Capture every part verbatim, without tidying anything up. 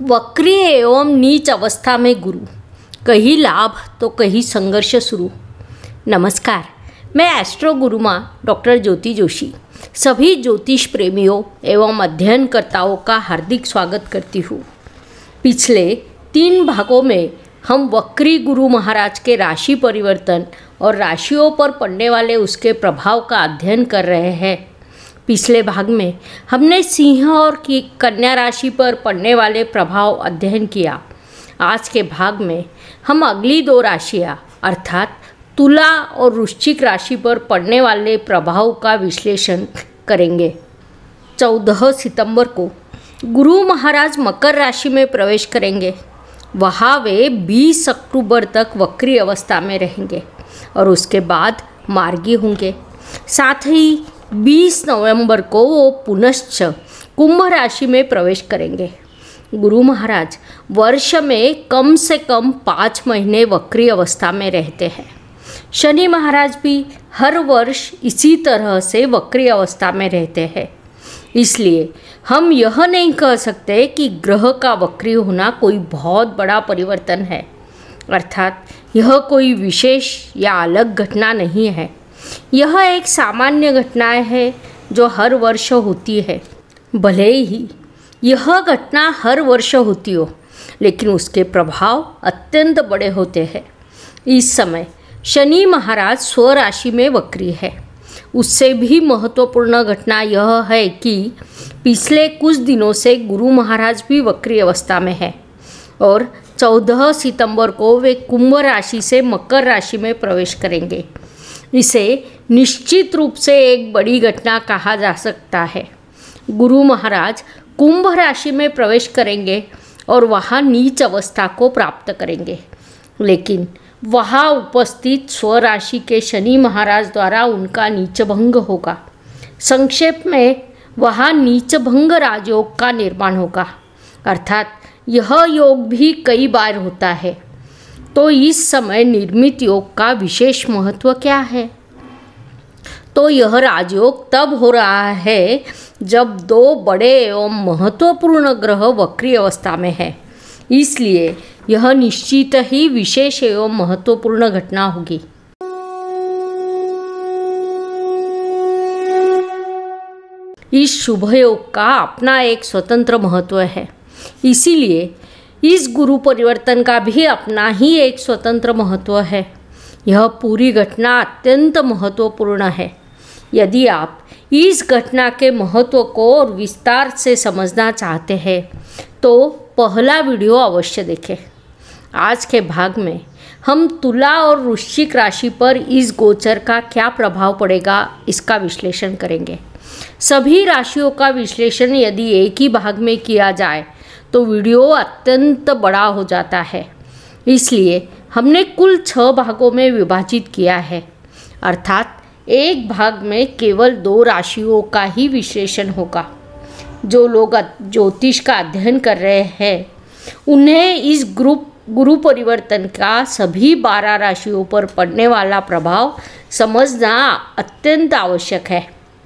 वक्री एवं नीच अवस्था में गुरु, कहीं लाभ तो कहीं संघर्ष शुरू। नमस्कार, मैं एस्ट्रो गुरुमा डॉक्टर ज्योति जोशी सभी ज्योतिष प्रेमियों एवं अध्ययनकर्ताओं का हार्दिक स्वागत करती हूँ। पिछले तीन भागों में हम वक्री गुरु महाराज के राशि परिवर्तन और राशियों पर पड़ने वाले उसके प्रभाव का अध्ययन कर रहे हैं। पिछले भाग में हमने सिंह और की कन्या राशि पर पड़ने वाले प्रभाव अध्ययन किया। आज के भाग में हम अगली दो राशियाँ अर्थात तुला और वृश्चिक राशि पर पड़ने वाले प्रभाव का विश्लेषण करेंगे। चौदह सितंबर को गुरु महाराज मकर राशि में प्रवेश करेंगे। वहाँ वे बीस अक्टूबर तक वक्री अवस्था में रहेंगे और उसके बाद मार्गी होंगे। साथ ही बीस नवंबर को वो पुनश्च कुंभ राशि में प्रवेश करेंगे। गुरु महाराज वर्ष में कम से कम पाँच महीने वक्री अवस्था में रहते हैं। शनि महाराज भी हर वर्ष इसी तरह से वक्री अवस्था में रहते हैं। इसलिए हम यह नहीं कह सकते कि ग्रह का वक्री होना कोई बहुत बड़ा परिवर्तन है, अर्थात यह कोई विशेष या अलग घटना नहीं है। यह एक सामान्य घटना है जो हर वर्ष होती है। भले ही यह घटना हर वर्ष होती हो, लेकिन उसके प्रभाव अत्यंत बड़े होते हैं। इस समय शनि महाराज स्वराशि में वक्री है। उससे भी महत्वपूर्ण घटना यह है कि पिछले कुछ दिनों से गुरु महाराज भी वक्री अवस्था में है और चौदह सितंबर को वे कुंभ राशि से मकर राशि में प्रवेश करेंगे। इसे निश्चित रूप से एक बड़ी घटना कहा जा सकता है। गुरु महाराज कुंभ राशि में प्रवेश करेंगे और वहाँ नीच अवस्था को प्राप्त करेंगे, लेकिन वहाँ उपस्थित स्वराशि के शनि महाराज द्वारा उनका नीचभंग होगा। संक्षेप में वहाँ नीचभंग राजयोग का निर्माण होगा, अर्थात यह योग भी कई बार होता है। तो इस समय निर्मित योग का विशेष महत्व क्या है? तो यह राजयोग तब हो रहा है जब दो बड़े एवं महत्वपूर्ण ग्रह वक्री अवस्था में है। इसलिए यह निश्चित ही विशेष एवं महत्वपूर्ण घटना होगी। इस शुभ योग का अपना एक स्वतंत्र महत्व है। इसीलिए इस गुरु परिवर्तन का भी अपना ही एक स्वतंत्र महत्व है। यह पूरी घटना अत्यंत महत्वपूर्ण है। यदि आप इस घटना के महत्व को और विस्तार से समझना चाहते हैं तो पहला वीडियो अवश्य देखें। आज के भाग में हम तुला और वृश्चिक राशि पर इस गोचर का क्या प्रभाव पड़ेगा इसका विश्लेषण करेंगे। सभी राशियों का विश्लेषण यदि एक ही भाग में किया जाए तो वीडियो अत्यंत बड़ा हो जाता है। इसलिए हमने कुल छः भागों में विभाजित किया है, अर्थात एक भाग में केवल दो राशियों का ही विश्लेषण होगा। जो लोग ज्योतिष का अध्ययन कर रहे हैं उन्हें इस ग्रुप गुरु परिवर्तन का सभी बारह राशियों पर पड़ने वाला प्रभाव समझना अत्यंत आवश्यक है।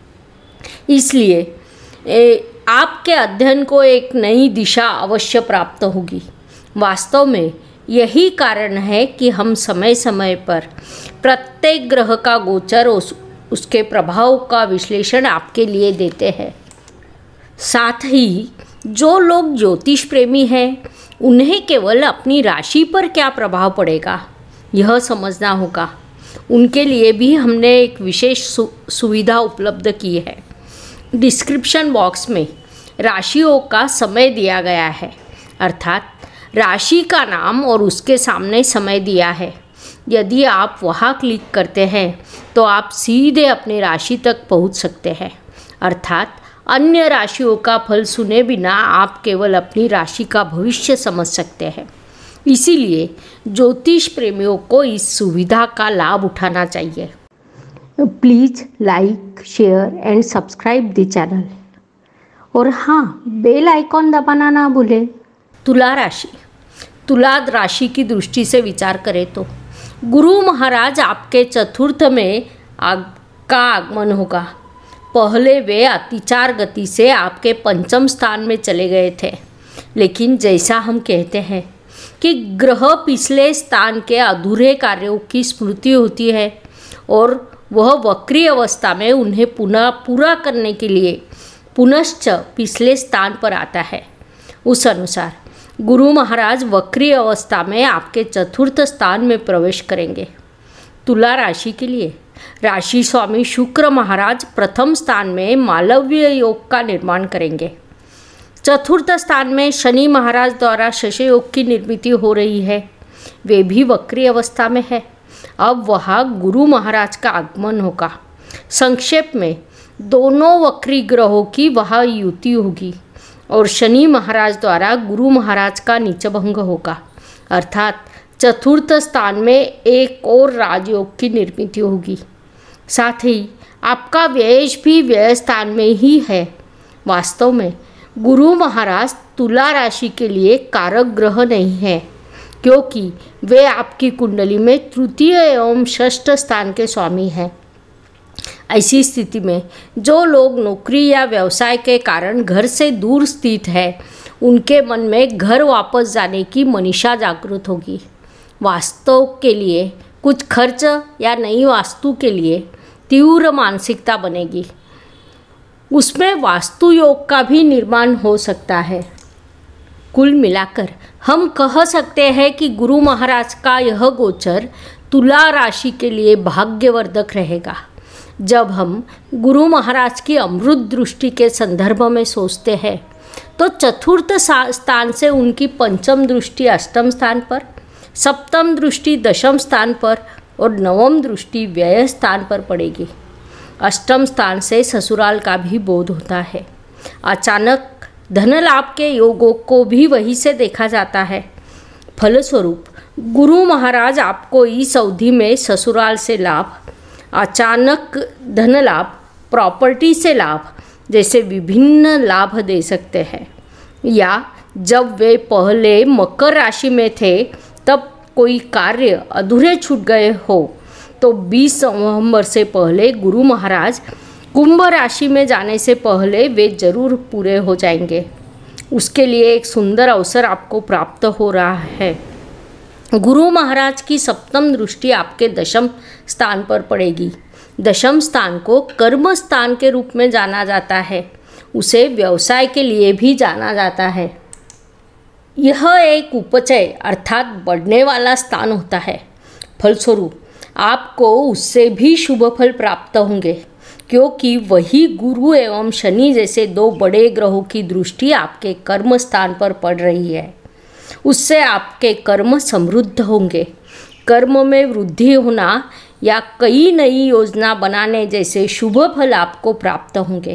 इसलिए ए, आपके अध्ययन को एक नई दिशा अवश्य प्राप्त होगी। वास्तव में यही कारण है कि हम समय समय पर प्रत्येक ग्रह का गोचर उस उसके प्रभाव का विश्लेषण आपके लिए देते हैं। साथ ही जो लोग ज्योतिष प्रेमी हैं उन्हें केवल अपनी राशि पर क्या प्रभाव पड़ेगा यह समझना होगा। उनके लिए भी हमने एक विशेष सु, सुविधा उपलब्ध की है। डिस्क्रिप्शन बॉक्स में राशियों का समय दिया गया है, अर्थात राशि का नाम और उसके सामने समय दिया है। यदि आप वहाँ क्लिक करते हैं तो आप सीधे अपनी राशि तक पहुँच सकते हैं, अर्थात अन्य राशियों का फल सुने बिना आप केवल अपनी राशि का भविष्य समझ सकते हैं। इसीलिए ज्योतिष प्रेमियों को इस सुविधा का लाभ उठाना चाहिए। Please like, share and subscribe the channel और हाँ, बेल आइकॉन दबाना ना भूलें। तुला राशि तुला राशि की दृष्टि से विचार करें तो गुरु महाराज आपके चतुर्थ में आग का आगमन होगा। पहले वे अतिचार गति से आपके पंचम स्थान में चले गए थे, लेकिन जैसा हम कहते हैं कि ग्रह पिछले स्थान के अधूरे कार्यों की स्मृति होती है और वह वक्री अवस्था में उन्हें पुनः पूरा करने के लिए पुनश्च पिछले स्थान पर आता है, उस अनुसार गुरु महाराज वक्री अवस्था में आपके चतुर्थ स्थान में प्रवेश करेंगे। तुला राशि के लिए राशि स्वामी शुक्र महाराज प्रथम स्थान में मालव्य योग का निर्माण करेंगे। चतुर्थ स्थान में शनि महाराज द्वारा शश योग की निर्मिति हो रही है, वे भी वक्री अवस्था में है। अब वहाँ गुरु महाराज का आगमन होगा। संक्षेप में दोनों वक्री ग्रहों की वहाँ युति होगी और शनि महाराज द्वारा गुरु महाराज का नीचभंग होगा, अर्थात चतुर्थ स्थान में एक और राजयोग की निर्मिति होगी। साथ ही आपका व्यय भी व्यय स्थान में ही है। वास्तव में गुरु महाराज तुला राशि के लिए कारक ग्रह नहीं है, क्योंकि वे आपकी कुंडली में तृतीय एवं षष्ठ स्थान के स्वामी हैं। ऐसी स्थिति में जो लोग नौकरी या व्यवसाय के कारण घर से दूर स्थित है, उनके मन में घर वापस जाने की मनीषा जागृत होगी। वास्तव के लिए कुछ खर्च या नई वास्तु के लिए तीव्र मानसिकता बनेगी। उसमें वास्तु योग का भी निर्माण हो सकता है। कुल मिलाकर हम कह सकते हैं कि गुरु महाराज का यह गोचर तुला राशि के लिए भाग्यवर्धक रहेगा। जब हम गुरु महाराज की अमृत दृष्टि के संदर्भ में सोचते हैं तो चतुर्थ स्थान से उनकी पंचम दृष्टि अष्टम स्थान पर, सप्तम दृष्टि दशम स्थान पर और नवम दृष्टि व्यय स्थान पर पड़ेगी। अष्टम स्थान से ससुराल का भी बोध होता है। अचानक धन लाभ के योगों को भी वहीं से देखा जाता है। फलस्वरूप गुरु महाराज आपको इस अवधि में ससुराल से लाभ, अचानक धन लाभ, प्रॉपर्टी से लाभ जैसे विभिन्न लाभ दे सकते हैं। या जब वे पहले मकर राशि में थे तब कोई कार्य अधूरे छूट गए हो तो बीस नवंबर से पहले गुरु महाराज कुंभ राशि में जाने से पहले वे जरूर पूरे हो जाएंगे। उसके लिए एक सुंदर अवसर आपको प्राप्त हो रहा है। गुरु महाराज की सप्तम दृष्टि आपके दशम स्थान पर पड़ेगी। दशम स्थान को कर्म स्थान के रूप में जाना जाता है, उसे व्यवसाय के लिए भी जाना जाता है। यह एक उपचय अर्थात बढ़ने वाला स्थान होता है। फलस्वरूप आपको उससे भी शुभ फल प्राप्त होंगे, क्योंकि वही गुरु एवं शनि जैसे दो बड़े ग्रहों की दृष्टि आपके कर्म स्थान पर पड़ रही है। उससे आपके कर्म समृद्ध होंगे। कर्म में वृद्धि होना या कई नई योजना बनाने जैसे शुभ फल आपको प्राप्त होंगे।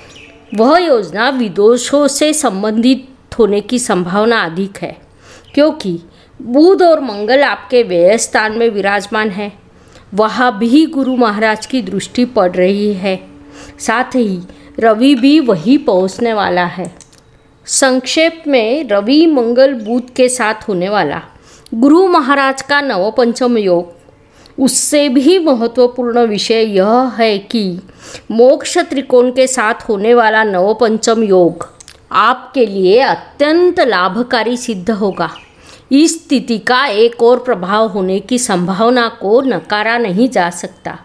वह योजना विदोषों से संबंधित होने की संभावना अधिक है, क्योंकि बुध और मंगल आपके व्यय स्थान में विराजमान है। वहाँ भी गुरु महाराज की दृष्टि पड़ रही है। साथ ही रवि भी वही पहुँचने वाला है। संक्षेप में रवि मंगल बुध के साथ होने वाला गुरु महाराज का नवपंचम योग, उससे भी महत्वपूर्ण विषय यह है कि मोक्ष त्रिकोण के साथ होने वाला नवपंचम योग आपके लिए अत्यंत लाभकारी सिद्ध होगा। इस स्थिति का एक और प्रभाव होने की संभावना को नकारा नहीं जा सकता।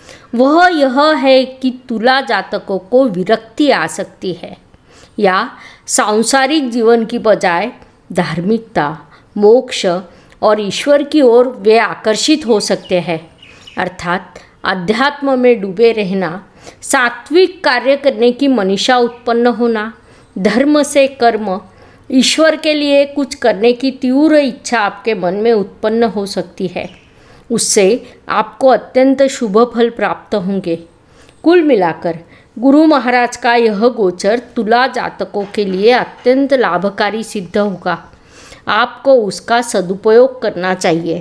वह यह है कि तुला जातकों को विरक्ति आ सकती है या सांसारिक जीवन की बजाय धार्मिकता, मोक्ष और ईश्वर की ओर वे आकर्षित हो सकते हैं। अर्थात अध्यात्म में डूबे रहना, सात्विक कार्य करने की मनीषा उत्पन्न होना, धर्म से कर्म, ईश्वर के लिए कुछ करने की तीव्र इच्छा आपके मन में उत्पन्न हो सकती है। उससे आपको अत्यंत शुभ फल प्राप्त होंगे। कुल मिलाकर गुरु महाराज का यह गोचर तुला जातकों के लिए अत्यंत लाभकारी सिद्ध होगा। आपको उसका सदुपयोग करना चाहिए।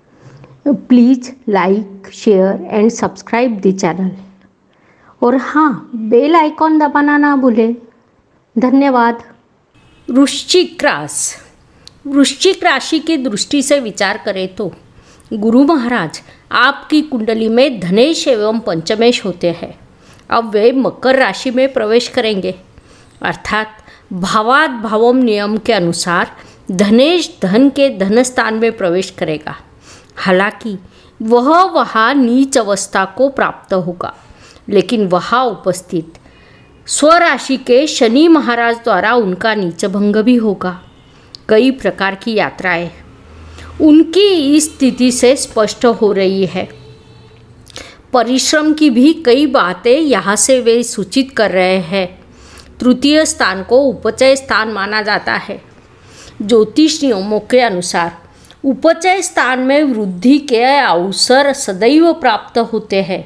Please like, share and subscribe the channel और हाँ, बेल आइकॉन दबाना ना भूलें। धन्यवाद। वृश्चिक राशि वृश्चिक राशि की दृष्टि से विचार करें तो गुरु महाराज आपकी कुंडली में धनेश एवं पंचमेश होते हैं। अब वे मकर राशि में प्रवेश करेंगे, अर्थात भावात भावम नियम के अनुसार धनेश धन के धन स्थान में प्रवेश करेगा। हालांकि वह वहाँ नीच अवस्था को प्राप्त होगा, लेकिन वहाँ उपस्थित स्वराशि के शनि महाराज द्वारा उनका नीच भंग भी होगा। कई प्रकार की यात्राएं उनकी इस स्थिति से स्पष्ट हो रही है। परिश्रम की भी कई बातें यहाँ से वे सूचित कर रहे हैं। तृतीय स्थान को उपचय स्थान माना जाता है। ज्योतिष नियमों के अनुसार उपचय स्थान में वृद्धि के अवसर सदैव प्राप्त होते हैं।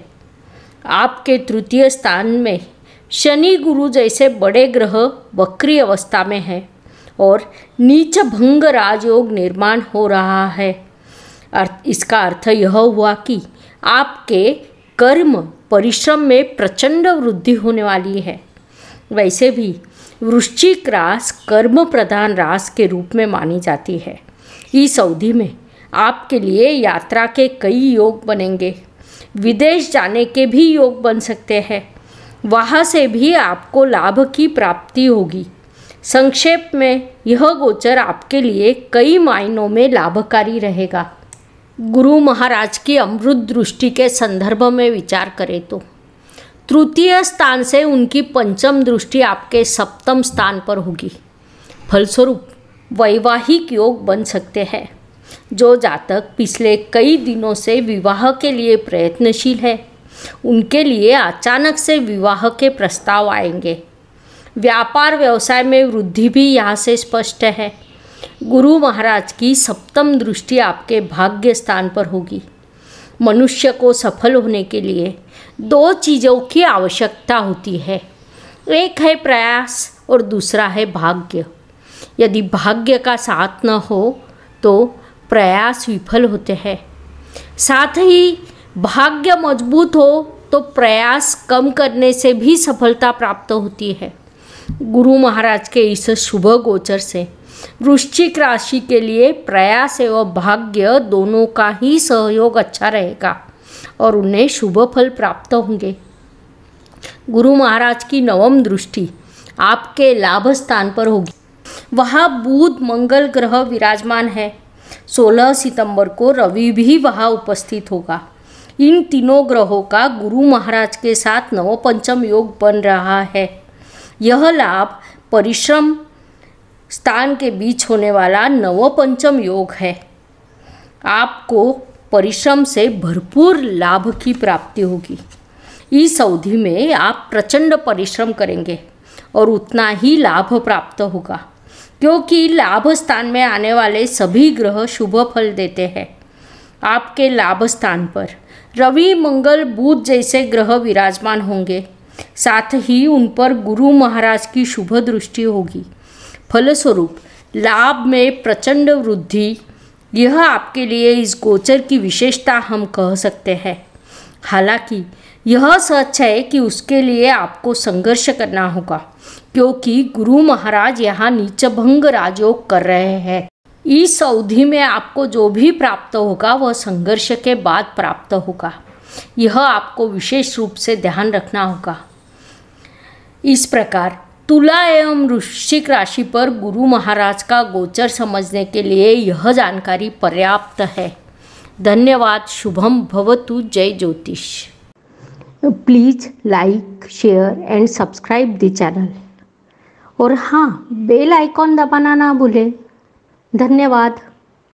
आपके तृतीय स्थान में शनि गुरु जैसे बड़े ग्रह वक्री अवस्था में है और नीच भंग राजयोग निर्माण हो रहा है। अर्थ इसका अर्थ यह हुआ कि आपके कर्म परिश्रम में प्रचंड वृद्धि होने वाली है। वैसे भी वृश्चिक राशि कर्म प्रधान राशि के रूप में मानी जाती है। इस अवधि में आपके लिए यात्रा के कई योग बनेंगे। विदेश जाने के भी योग बन सकते हैं। वहाँ से भी आपको लाभ की प्राप्ति होगी। संक्षेप में यह गोचर आपके लिए कई मायनों में लाभकारी रहेगा। गुरु महाराज की अमृत दृष्टि के संदर्भ में विचार करें तो तृतीय स्थान से उनकी पंचम दृष्टि आपके सप्तम स्थान पर होगी। फलस्वरूप वैवाहिक योग बन सकते हैं। जो जातक पिछले कई दिनों से विवाह के लिए प्रयत्नशील है, उनके लिए अचानक से विवाह के प्रस्ताव आएंगे। व्यापार व्यवसाय में वृद्धि भी यहाँ से स्पष्ट है। गुरु महाराज की सप्तम दृष्टि आपके भाग्य स्थान पर होगी। मनुष्य को सफल होने के लिए दो चीज़ों की आवश्यकता होती है। एक है प्रयास और दूसरा है भाग्य। यदि भाग्य का साथ न हो तो प्रयास विफल होते हैं। साथ ही भाग्य मजबूत हो तो प्रयास कम करने से भी सफलता प्राप्त होती है। गुरु महाराज के इस शुभ गोचर से वृश्चिक राशि के लिए प्रयास एवं भाग्य दोनों का ही सहयोग अच्छा रहेगा और उन्हें शुभ फल प्राप्त होंगे। गुरु महाराज की नवम दृष्टि आपके लाभ स्थान पर होगी। वहाँ बुध मंगल ग्रह विराजमान है। सोलह सितंबर को रवि भी वहाँ उपस्थित होगा। इन तीनों ग्रहों का गुरु महाराज के साथ नवपंचम योग बन रहा है। यह लाभ परिश्रम स्थान के बीच होने वाला नवपंचम योग है। आपको परिश्रम से भरपूर लाभ की प्राप्ति होगी। इस अवधि में आप प्रचंड परिश्रम करेंगे और उतना ही लाभ प्राप्त होगा, क्योंकि लाभ स्थान में आने वाले सभी ग्रह शुभ फल देते हैं। आपके लाभ स्थान पर रवि मंगल बुध जैसे ग्रह विराजमान होंगे। साथ ही उन पर गुरु महाराज की शुभ दृष्टि होगी। फलस्वरूप लाभ में प्रचंड वृद्धि, यह आपके लिए इस गोचर की विशेषता हम कह सकते हैं। हालांकि यह सच है कि उसके लिए आपको संघर्ष करना होगा, क्योंकि गुरु महाराज यहाँ नीचभंग राजयोग कर रहे हैं। इस अवधि में आपको जो भी प्राप्त होगा वह संघर्ष के बाद प्राप्त होगा। यह आपको विशेष रूप से ध्यान रखना होगा। इस प्रकार तुला एवं वृश्चिक राशि पर गुरु महाराज का गोचर समझने के लिए यह जानकारी पर्याप्त है। धन्यवाद। शुभम भवतु। जय ज्योतिष। Please like share and subscribe the channel और हाँ, बेल आइकॉन दबाना ना भूलें। धन्यवाद।